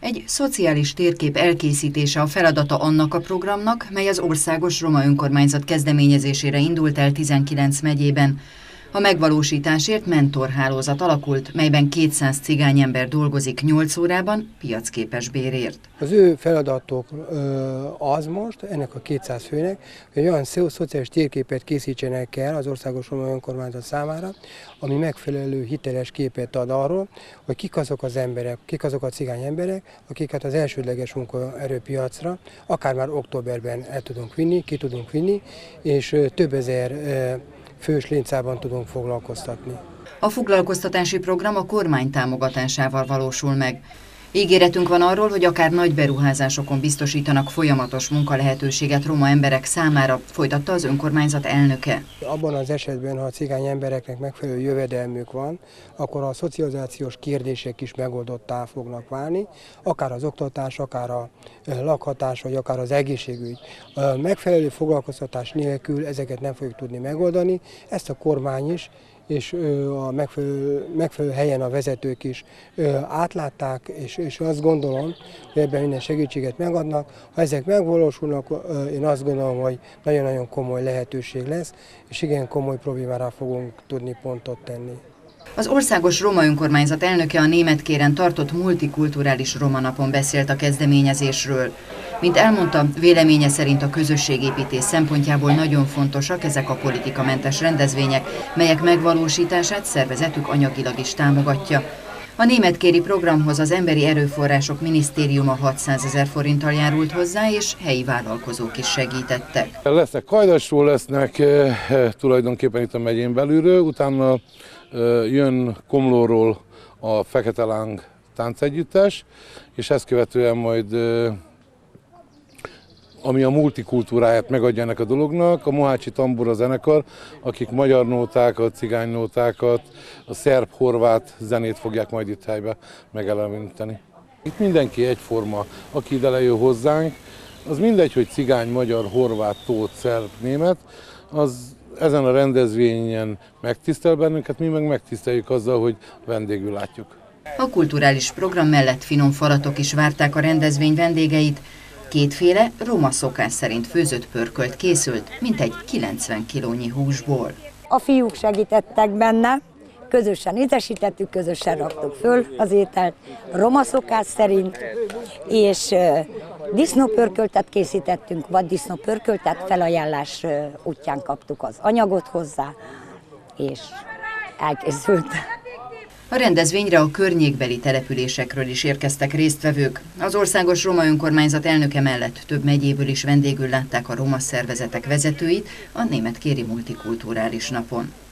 Egy szociális térkép elkészítése a feladata annak a programnak, mely az Országos Roma Önkormányzat kezdeményezésére indult el 19 megyében. A megvalósításért mentorhálózat alakult, melyben 200 cigányember dolgozik 8 órában piacképes bérért. Az ő feladatok az most, ennek a 200 főnek, hogy olyan szociális térképet készítsenek el az Országos Roma Önkormányzat számára, ami megfelelő hiteles képet ad arról, hogy kik azok az emberek, kik azok a cigány emberek, akiket az elsődleges munkaerőpiacra akár már októberben el tudunk vinni, ki tudunk vinni, és több ezer fős létszámban tudunk foglalkoztatni. A foglalkoztatási program a kormány támogatásával valósul meg. Ígéretünk van arról, hogy akár nagy beruházásokon biztosítanak folyamatos munkalehetőséget roma emberek számára, folytatta az önkormányzat elnöke. Abban az esetben, ha a cigány embereknek megfelelő jövedelmük van, akkor a szocializációs kérdések is megoldottá fognak válni, akár az oktatás, akár a lakhatás, vagy akár az egészségügy. A megfelelő foglalkoztatás nélkül ezeket nem fogjuk tudni megoldani, ezt a kormány is, és a megfelelő helyen a vezetők is átlátták, és azt gondolom, hogy ebben minden segítséget megadnak. Ha ezek megvalósulnak, én azt gondolom, hogy nagyon-nagyon komoly lehetőség lesz, és igen komoly problémára fogunk tudni pontot tenni. Az Országos Roma Önkormányzat elnöke a Németkéren tartott multikulturális roma napon beszélt a kezdeményezésről. Mint elmondta, véleménye szerint a közösségépítés szempontjából nagyon fontosak ezek a politikamentes rendezvények, melyek megvalósítását szervezetük anyagilag is támogatja. A németkéri programhoz az Emberi Erőforrások Minisztériuma 600 000 forinttal járult hozzá, és helyi vállalkozók is segítettek. Lesznek Kajdasról, lesznek tulajdonképpen itt a megyén belülről, utána jön Komlóról a Fekete Láng táncegyüttes, és ezt követően majd, ami a multikultúráját megadja ennek a dolognak, a Mohácsi Tambura zenekar, akik magyar nótákat, cigány nótákat, a szerb-horvát zenét fogják majd itt helyben megeleveníteni. Itt mindenki egyforma, aki ide lejön hozzánk, az mindegy, hogy cigány, magyar, horvát, tót, szerb, német, az ezen a rendezvényen megtisztel bennünket, mi meg megtiszteljük azzal, hogy vendégül látjuk. A kulturális program mellett finom falatok is várták a rendezvény vendégeit. Kétféle roma szokás szerint főzött pörkölt készült, mintegy 90 kilónyi húsból. A fiúk segítettek benne, közösen ízesítettük, közösen raktuk föl az ételt roma szokás szerint, és disznópörköltet készítettünk, vaddisznópörköltet, felajánlás útján kaptuk az anyagot hozzá, és elkészült. A rendezvényre a környékbeli településekről is érkeztek résztvevők. Az Országos Roma Önkormányzat elnöke mellett több megyéből is vendégül látták a roma szervezetek vezetőit a németkéri multikulturális napon.